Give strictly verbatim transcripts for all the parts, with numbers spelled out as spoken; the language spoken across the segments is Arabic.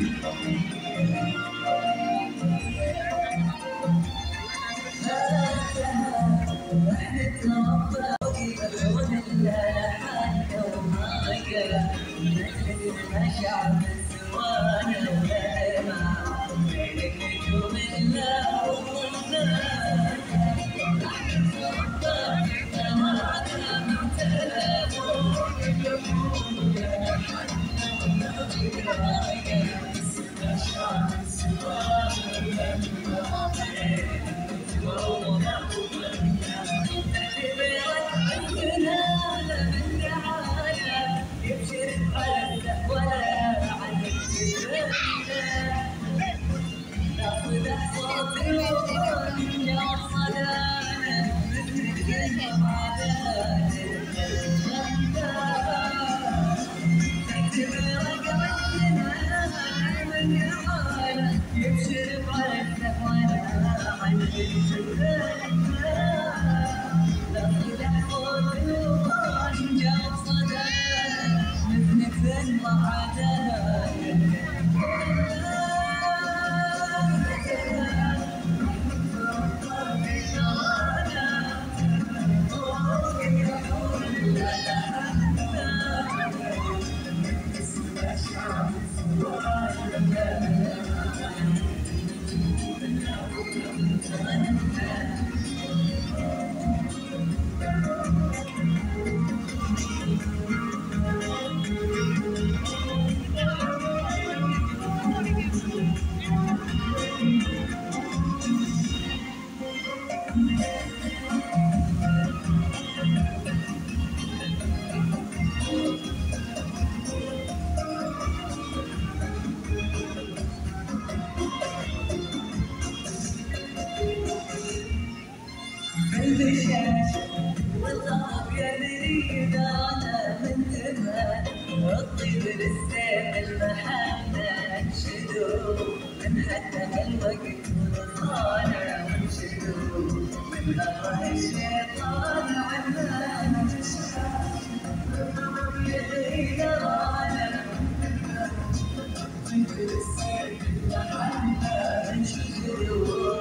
شعب سوانا وما بينك نجوم الله والظلام والغضب يدري انا من زمان الطيب للسيف المحنة انشدوا من حتى الوقت والصانع وانشدوا من الله الشيطان عمان الغضب يدري انا الطيب للسيف المحنة انشدوا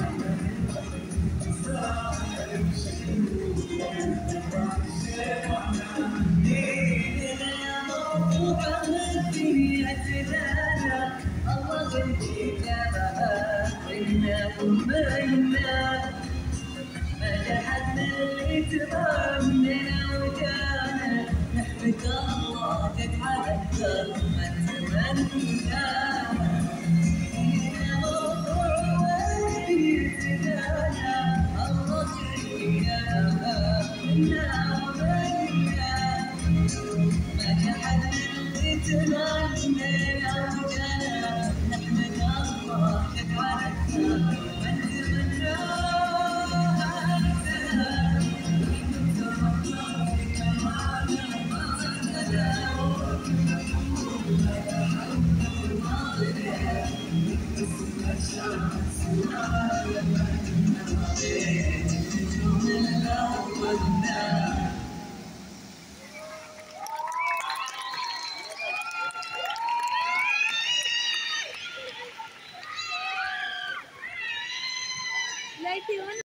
تمامنا وجانا نحمد الله تجعل أكثر من تمنانا يا موضوع ويتدانا الله جرينا إنا ومنا ما جحد اللي تمنينا وجانا نحمد الله تجعل أكثر من تمنانا Like you